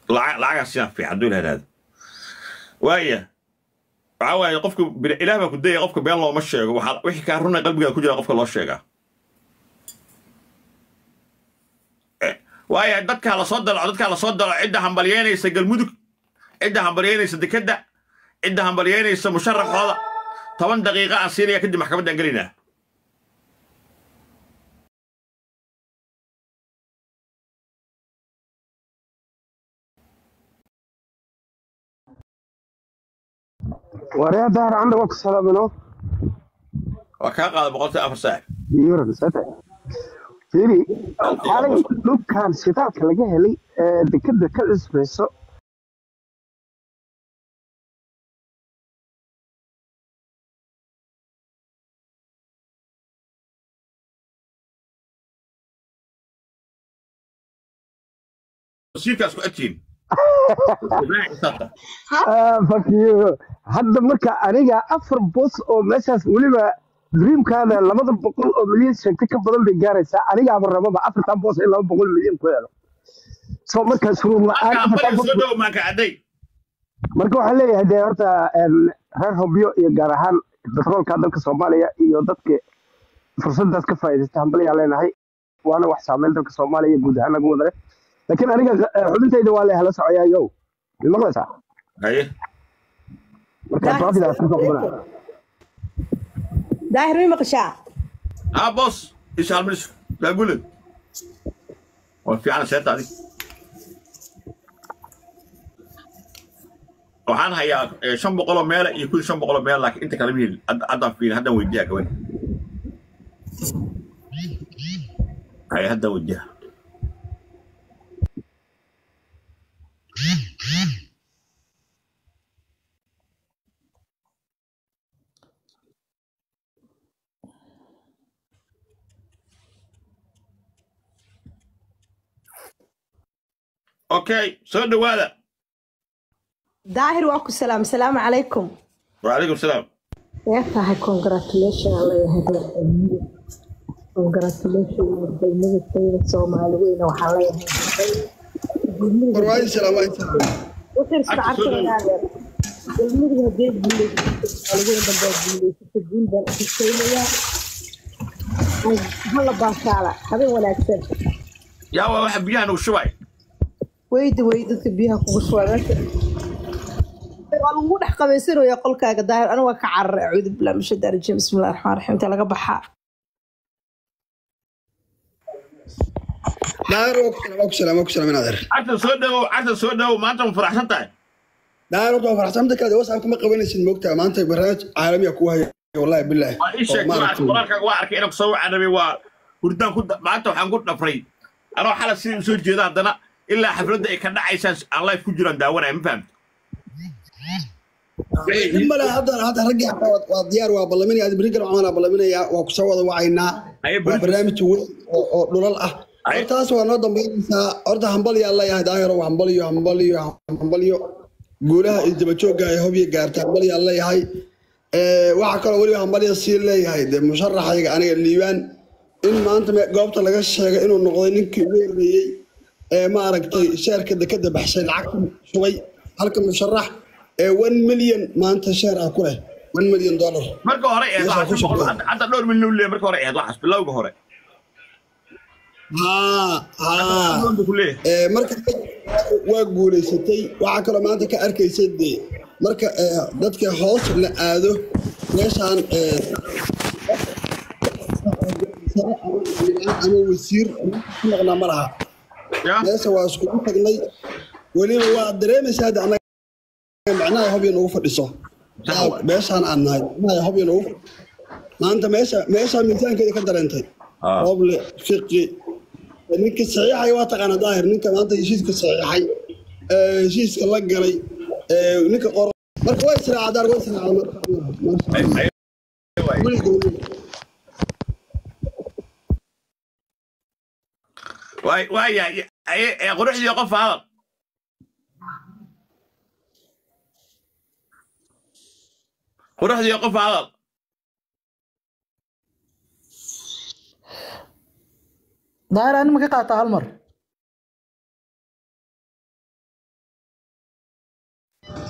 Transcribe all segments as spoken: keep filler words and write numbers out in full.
lacag lacag siya fiican dul hadaad waaya waxa qofku ilaah ba ku day qofka been loo ma sheego waxa wixii ka runay qalbiga ku jira qofka loo sheega waaya dadka la soo dalo dadka la soo dalo cidda hambalyeynaysa galmudug cidda hambalyeynaysa dekada cidda hambalyeynaysa musharaxooda toban daqiiqo aan siinaya kadib maxkamadda galina وريا دار عندك وقت سلامنا وكان قال بقولت أفر ساعة يورا ساعة فيري حالي لو كان شتاك لقاه لي دكده كاسبريسو سيركاس كأتين فك يو هذا مركا أنيجا أفر بوس أو مساس ولما دريم كان لما ضرب بقول أو مليون شكل كبدل بيجارس أنيجا أفر ربما أفر كان بوس إلا بقول مليون كذا سو مركا شروع ما أنا أفر بوس ما كعدي مركا حلي هذا هرتا هرهم بيو يجارهان بترول كان دك الصومالية يودتك فرصة دك كفاية تهملي علينا هاي وأنا وحسامين دك الصومالية جودها أنا جودره لكن أنا حبيت إذا والله هلا سعيا يو المغلسة هاي داهر مين مقشع ها بص إيش هالمش لا أقول وفي على سيرت هذه وحن هيا شنب قلة ميلا يكون شنب قلة ميلا لكن أنت كلامي أدم فين هذا وجهك وين هاي هذا وجهه اوكي سؤال هذا داهر واكو السلام السلام عليكم وعليكم السلام يا هاي كونغراتيليشن الله يهديك كونغراتيليشن بالمدة الطيبة الصومالي وين وحاليا وراي السلام عليكم وخير سبعة كده المدة هديك باللي وين بدك تجيب بقى تسويها هلا باشالة هذا ولا أكثر يا واحد بيان وشوي ويد ويد تبيها كوشوالات والله دح قبيسير ويا قولكاga daahir ana waa ka carar acuud bilaa misha darajه bismillaahir rahmaanir rahiim ta laga baxaa daahir oo ku salaam ku salaam naadir عشان soo dhaw عشان soo dhaw maanta ma faraxsan tahay daahir oo faraxsan tahay kale wasaab kuma qabanaysid moogtaa maanta barnaamij caalami ah ku hayo wallahi billahi isha quraanka waa arkay inuu soo canabi waa hurdaan ku maanta waxaan ku dhafray ana waxa la sii soo jeeda hadana ilaa xafladda ay ka dhacaysan Allah ku jiraan daawanay ma fahamta إما هذا هذا رجع وديار وبلمني هذا بريجر وعمل بلمني وكسوة وعينا برنامج دولار أه أرتاس ونادم بينسا أرتا همبلي الله يا داير وهمبلي وهمبلي وهمبلي قولها إذا بتشوق هاي هو بيجارت همبلي الله هاي وعكر ولي همبلي السير لي هاي ده مشرح حاجة أنا الليبان إن ما أنت جاوبت على قش حاجة إنه النقدين كبير لي ما أركت شركة كده بحسن العقل شوي هلك مشرح one million ما أنت شهر أكله one million دولار. مركو هراء حتى حتى دور من نقول مركو هراء لاحظ بالله وجهراء. ها ها. مركو وجولي ستي وعكر ما أنت كأركي سدي مركو ضدك خاص لهذا ليش عن أنا ويصير نغنى مرها. ليش واسكت تقلي ولي هو دريمس هذا أنا معناه هو بينوف الإصابة. بس أنا أنا معناه هو بينوف. ما أنت ماشى ماشى ميزان كذا كدر أنت. قبل فقي. إنك الصحيح هي واتق أنا ظاهر إنك ما أنت يشيسك الصحيح هي. يشيسك الله جري. إنك قر. مركوي سرعة دار وسرعة على مركب. واي واي يا يا قروح لي يقف هذا. قروح لي يقف هذا. داير أنا ما قطعت هالمر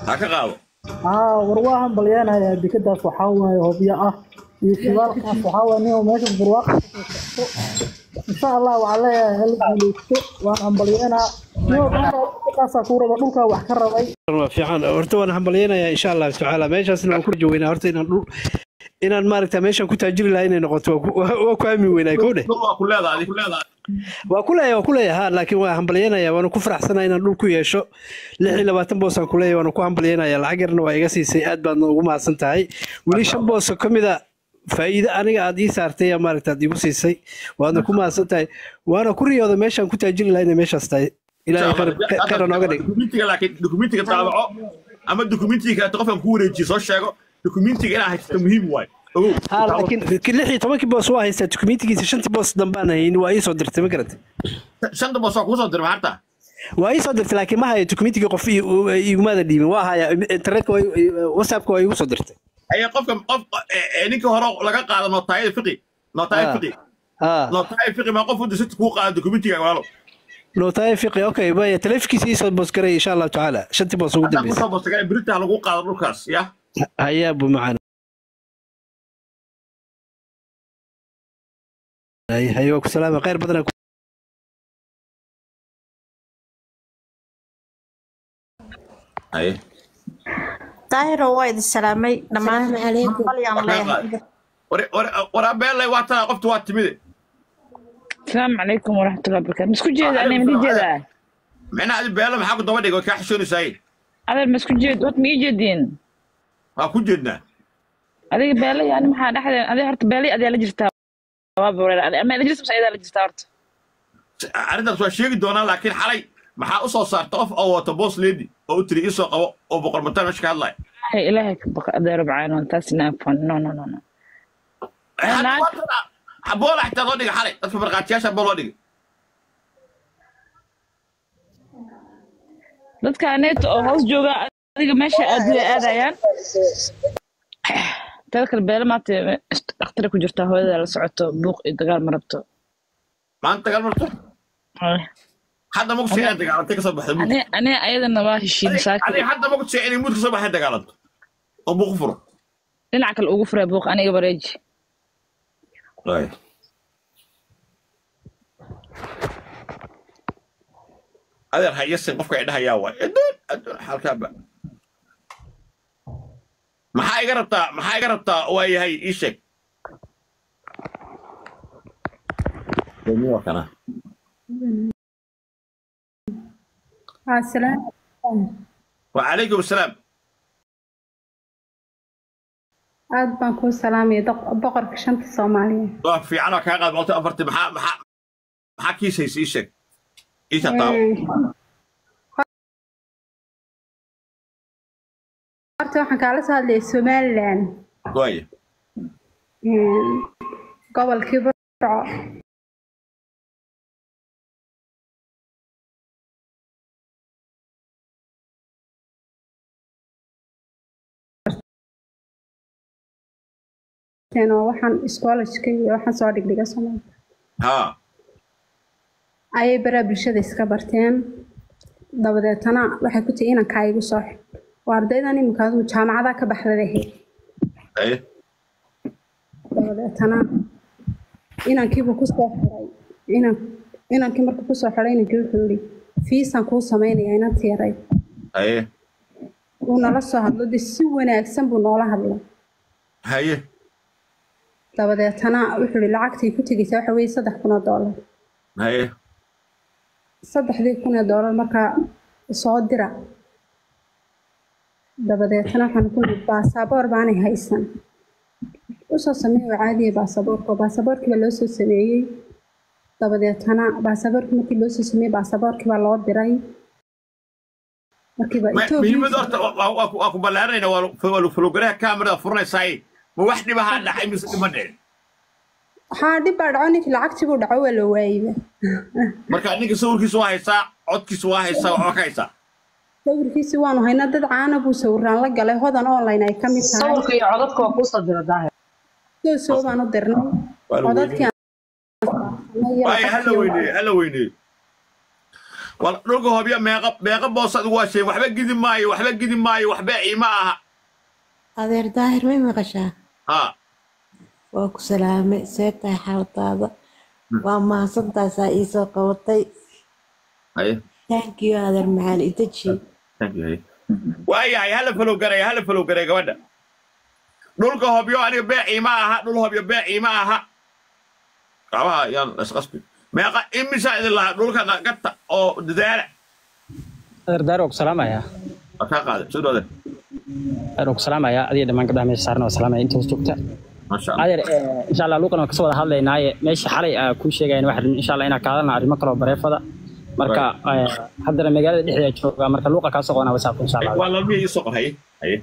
هكا قاضي اه ورواهم بليانا يا دكتور وحاوة هوبيا يشوال كاس وحاوة نيو ماشي برواق إن شاء الله وعليها هل بليكتو وأنا بليانا نيو كاس كورة بدوكا وحكر رأي في عن أرتوان حملينا إن شاء الله تعالى ماشي أصلا كل جوينا أرتين إن المارك تماشى كنت أجري لين نقطة وكامي وين يكونه كل هذا هذه كل هذا وكلها وكلها ها لكن وحملينا يا وأنا كفر أحسن إن نقول كوي شو لحين لما تنبوسن كلها وأنا كحملينا يا العجر ويجسي سيئات بنا وما سنتهاي وليش نبوس كم إذا فإذا أنا قاعد صارت يا مارك تدي بسيسي وأنا كم سنتهاي وأنا كوري هذا ماشى كنت أجري لين ماشى استاي إلى آخر كانوا نقدر دوكيمنتيga laakiin dokumentiga taabaco ama dokumentiga qofkan ku wareejiyo soo sheego dokumentiga inaa haysto muhiim waay ها لكن كل لحية طبعا كبوس واحد ستكميتي كيس شنتي بوس دمبانا هي وأي صدر تمكرت shanta boos oo ku soo diray maanta وأي صدر لكن ما هي تكميتي قفي يوماذا دي ما هي انترنت واتساب كوي وصدرت ay qofka qof ninka hore laga qaado nootayada fiqi nootayada fiqi اه nootayada fiqi ma qof u disay ku qaado dokumentiga walaalo لو تاي فيقي اوكي باي تلفكي سي بوس كري ان شاء الله تعالى شنتي بوس ugu dambeeyay ku soo boostay birta lagu qaado dhulkaas ya هيا ابو معنا هي هيا وسلامه خير بدنا ay طاهر وايد السلامي دمان عليكم ور ور ور beelay waa taa qoftu waa timide السلام عليكم ورحمة الله وبركاته مسكو جيد أنا مدي جدا معنا هذه beelay maxaa ku daba dhigay ka xishooni saay هذا المسكو جيد وات مي جدين waa ku jeedna هذه بالي يعني ما حد أحد هذه هرت بالي هذه اللي جرتها أما اللي جرت مش هذا اللي جرتها هرت arrintaas waa sheegi doonaa laakiin xalay maxaa u soo saartay qof oo wata boos leedi oo u tiri isoo qabo oo boqor mataan meesha ka hadlay هي إلهك بقى أدرب عين وأنت سنافون نو نو نو نو حبول حتى loo dhigay xalay dadka marqaatiyaasha baa loo dhigay dadka aneet oo hoos jooga adiga meesha aad aadayaan dadka beela maanta dhakhtar ku jirta hooyada la socoto buuq iyo dagaal ma rabto maanta dagaal marto hadda ma ku sheegay dagaalantay ka soo baxday ani ani ayadana waa heshiin saaki ani hadda ma ku sheegay in muddo ka soo baxay dagaalanto oo buuq furo dhinaca kale ugu furay buuq aniga bareeji ay adeer hayasin qofka ay dhahayaa waay adoon adoon halka ba maxaa iga rabtaa maxaa iga rabtaa waa yahay ii sheeg kana السلام وعليكم السلام aad baan ku salaamay boqorka shanta Soomaaliya waa fiican ka qaad balta afartii maxaa maxaa maxaa kiisaysi ii sheeg ii tataa horta waxaan kala soo hadlay Somaliland gooy gobolkii Burco tano waxaan iskoolajka iyo waxaan soo dhigdhiga Soomaaliya ha ay bara bulshada iska barteen dabadeetana waxay ku tahay inaan kaayigu soo waa ardaydan imika jaamacada ka baxday ay dabadeetana inankiiba ku soo xiray inan inankii markuu ku soo xiray inankii wuxuu yidhi fiisan kuu samaynayaa inaan tiiray ay wuu nala soo hadlo de si wanaagsan buu noola hadlay haye dabadeetana wuxuu yidhi lacagtii ku tegaysaa waxa weeye saddex kun oo doolar haye saddexdii kun oo doolar markaa soo dira dabadeetana waxaan ku yidhi baasaboor baanay haysan usoo sameeyay caadiya baasaboorka baasaboorkii baa loo soo sameeyey dabadeetana baasaboorkii markii loo soo sameeyey baasaboorkii baa loo diray markiiba muhiimada horta waa ku ballaaranayna waa fulogaraha kaamirada furanaysaay ma wax dhibaha dhacay mise dhima dhicin haa dhib baa dhaco ninkii lacagtii buu dhaco waa la waayeyba marka ninka sawirkiisa waa haysaa codkiisa waa haysaa waxba ka haysaa sawirkiisi waanu haynaa dad caana buu sawiraan la galay hodan online ay ka mid tahay sawirka iyo codadka waa kuu soo dira daahir soo soo baan u dirnay codadkii ay hala weynee hala weynee والرجل هو بيا ميقب ميقب بوصل واشي وحبا قدي ماي وحبا قدي ماي وحبا عيماها adeer daahir may maqashaa ها waa ku salaamay seebtahay xaaladaada waa mahadsantaasa ii soo qabatay ايه thank you adeer macaan itaji thank you واي هاي هلا فلو قري هلا فلو قري قودا دولك هو بيو أنا بيعي معها دول هو بيو بيعي معها طبعا يلا اسقسبي ما يقع إمي ساعد الله دولك أنا قطع أو دزارع adeer daahir waa ku salaamayaa أتاقع شو ده adeer waa ku salaamayaa adiga dhammaan gabdhaha meesha saaran waa salaamaya inta hoos joogta ما شاء الله adeer insha allah luuqan waa kasoo wada hadlaynaaye meesha xalay aa kuu sheegayan wax insha allah inaa kaadana arrimo kaloo bareefada marka haddana magaalada dhexdeeda jooga marka luuqa kaa soo qonaa wasaabka insha allah والله المية يسوق هاي هاي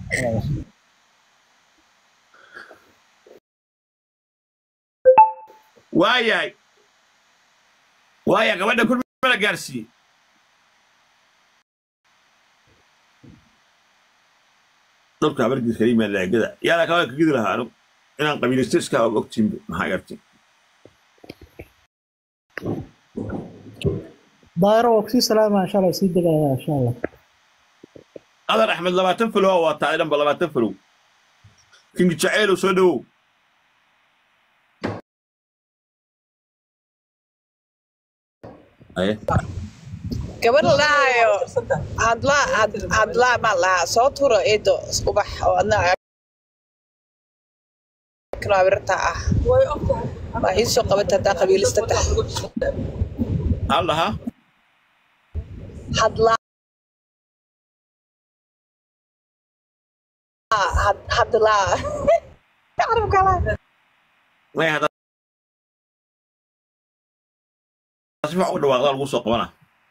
واي واي قبل كل ما جالسي دولك عبرت الكريمة اللي كذا يا لك هاك كذا لها أنا أنا قبيل استسكا وقتين ما حيرتي daahir waa kusii salaama insha allah sii degaya insha allah هذا أحمد لما تنفلوا هو تعالى لما تنفلوا كنت جعيل وسودو أيه gabadh laayo hadla hadla ma laha soo turo eedo ubax oo adna kana birta ah ma ii soo qabata taa qabiilista tahay الله ها hadla hadla تعرف كلام ما هذا اسمع أقول واغلا الوسط قبنا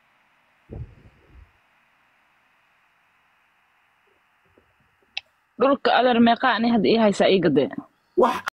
dhulka adeer meeqa ani hadda ii haysaa ii gadee wax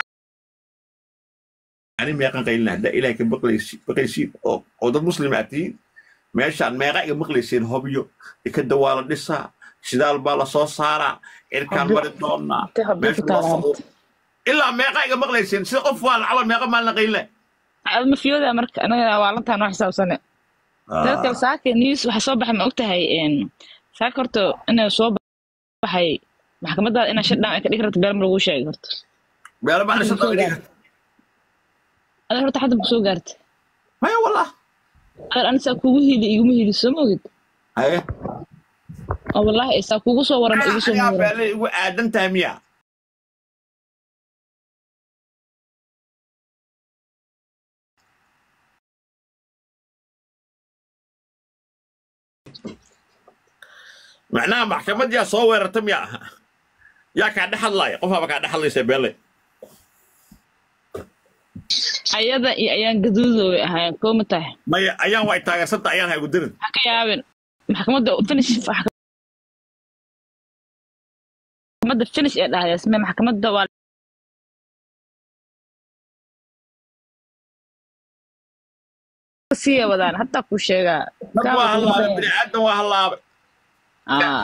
أنا ما يقان قيلنا ده إلى كم بقليسي بقليسي أو أو ده مسلماتي ماشان ما يقان بقليسين هوبيو يكدوال النساء شدال بالا صوص سارة إن كان مرد دونا ماشي وصلوا إلا ما يقان بقليسين سقف والعمل ما يقان مالنا قيلنا ما فيودا marka anaga waalantaan wax xisaabsane dadka saaka news waxa soo baxay ma ogtahay in saaka horto inay soo baxay maxkamadda inay shadaan ay ka dhigi karto beel ma lagu sheegay horto beel ma shadaan dhigi أنا رحت حد بسوق قارت ما والله أنا ساكوه هيدي يقوم هيدي سموجد أيه أو والله ساكوه صور ما يجي يا بالي وعدن تامية معناها محكمة يا صور تمية يا كعد حلاي قفها بكعد حلاي سبالي ayada iyo ayaan gaduudo way ahaayeen kooma tahay maya ayaan way taageersanta ayaan hay gudirin waxa ka yaabin maxkamadda finish maxkamadda finish ee dhahay isma maxkamadda waa sii wadaan hatta ku sheega ka waa halaa bini aadan waa halaa ah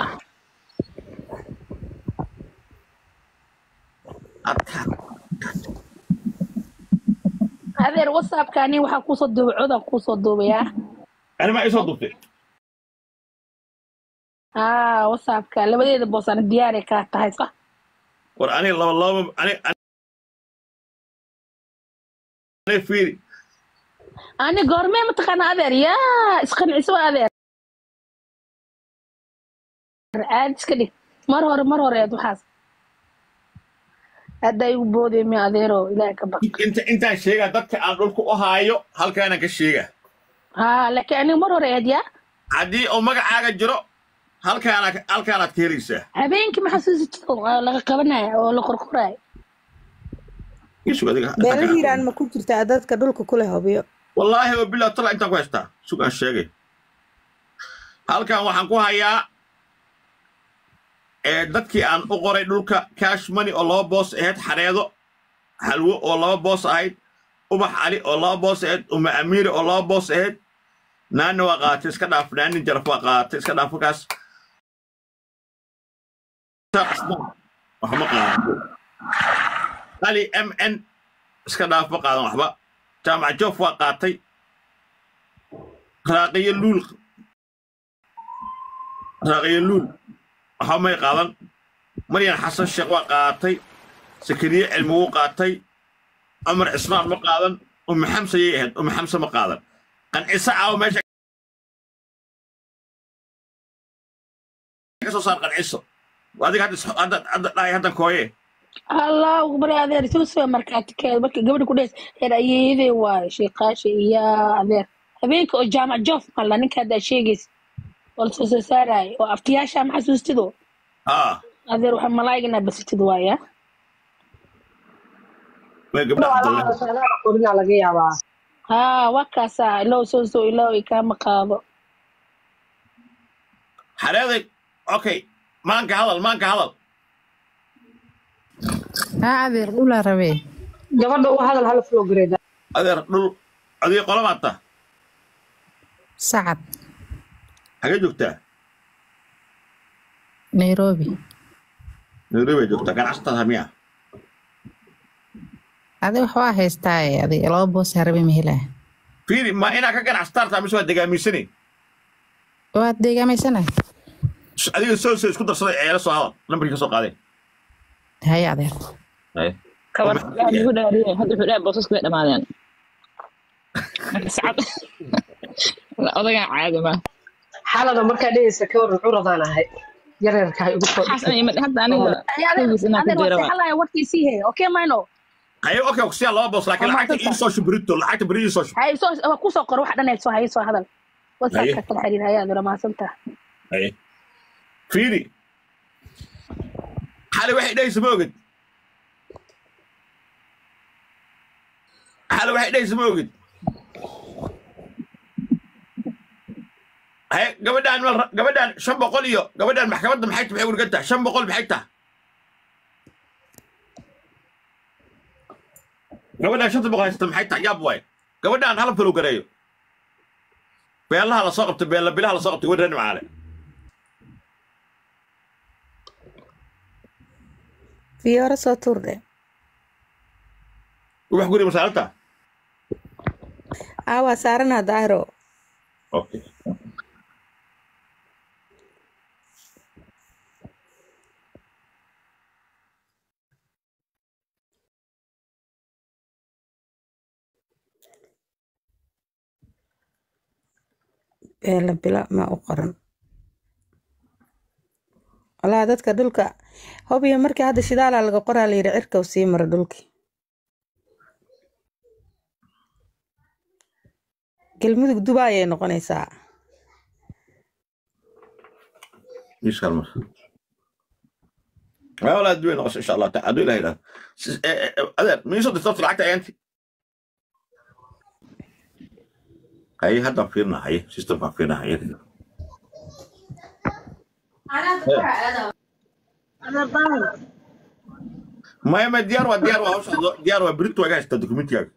adeer whatsappkaani waxaa kusoo duubay codaan kusoo duubayaa ani ma isoo duubtay aa whatsappka labadeeda boosana diyaaray kaa tahay sax war ani laba laba ani ani fiiri ani goormee mataqaana adeer yaa isqanciso adeer caadi iska dhig mar hore mar hore aad waxaas hadda igu boodey mi adeero ilaahay ka baq inta intaan sheegaa dadka aan dhulka u haayo halkaana ka sheega haa laakiin aniga mar hore aad yaa haddii oo magacaaga jiro halkaana halkaanaad ka helaysaa habeenkii ma xasuusito laga qabanaya oo la qorqoraya beela hiiraan ma ku jirtaa dadka dhulka kule hubiyo wallaahi wabilah tala intaan ku haystaa sugaan sheegay halkan waxaan ku hayaa dadkii aan u qoray dhulka cash money oo laba boos ahayd xareedo xalwo oo laba boos ahayd ubax cali oo laba boos ahayd uma amiire oo laba boos ahayd naana waa qaatay iska dhaaf naanin jaraf waa qaatay iska dhaaf halkaas waxma qaadan ali m n iska dhaaf ma qaadan waxba jaamac joof waa qaatay راقي اللول راقي اللول هم يقالن مريان حسن الشيخ وقاتي سكرية علمو قاتي أمر عثمان مقالن أم حمسة يهد أم حمسة مقالن قن إسعى وماشي كسو صار قن عيسو وهذيك هذا هذا لا هذا كويه الله أكبر هذا رسول سوى مركات كذا بك قبل كل شيء هذا يذي وشيء قاشي يا هذا هبينك الجامع جوف قال لك هذا شيء جس والسوس ساراي وأفتياشا محسوس تدو آه هذا روح ملايقنا بس تدوايا ما قبل عبد الله ها وكاسا لو سوسو لو كام قاضو حرادك أوكي مانك هذا مانك هذا ها عذر ولا ربي gabadha uu hadal hal flow grade adeer dhul adiga qola maata sacad xagee joogtaa Nairobi Nairobi joogtaa ganacsatada miya adi wax waa haystaa adi laba boos harbi mehela fiiri ma ina ka ganacsataa mise waa degaamiisani waa degaamiisana adiga soo soo isku darsaday ceelo soo hadal lambarkiisa soo qaaday hay adeer hay كمان يعني هو ده هذا هو ده بوسس كده ما يعني سعد لا أضيع عادي ما حالنا مركا ليس كور عرضنا هاي يرير كاي يقول حسن يمد حتى أنا هذا هذا حلا وقتي سيه أوكي ما إنه أيوة أوكي أوكي الله بوس لكن لعبت إيه سوش بريتو لعبت بريتو سوش هاي سوش هو كوسو قر واحد أنا يسوي هاي سوي هذا وسكت الحرير هاي هذا ما سمته أيه فيري حالي واحد ليس موجود حاله واحد ليس موجود هاي قبلان قبلان شن بقول يو قبلان محكمة محيط بحي ورقتها شن بقول بحيتها قبلان شن بقول هستم محيتها يا بوي قبلان هلا فلو قريو بيلا هلا سقطت بيلا بيلا هلا سقطت ورن معانا في ورا صوتور وح قولي مسألتها آوا سارنا دايرو أوكي بلا بلا ما أقرن ولا dadka dhulka hobiyo markii hada shidaal laga qoraa la yiri cirka u sii mar dhulkii galmudug Dubai ay noqonaysaa ايش كلمه ما ولا دوين ان شاء الله تعالوا الى هنا هذا من يصد الصوت العكت انت هي هذا فينا هي سيستم فينا هي انا انا ضايع ما يما ديار وديار وهوش ديار وبريت وجاش الدوكيمنت ياك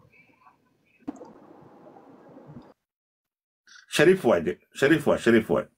شريف واحد شريف واحد شريف واحد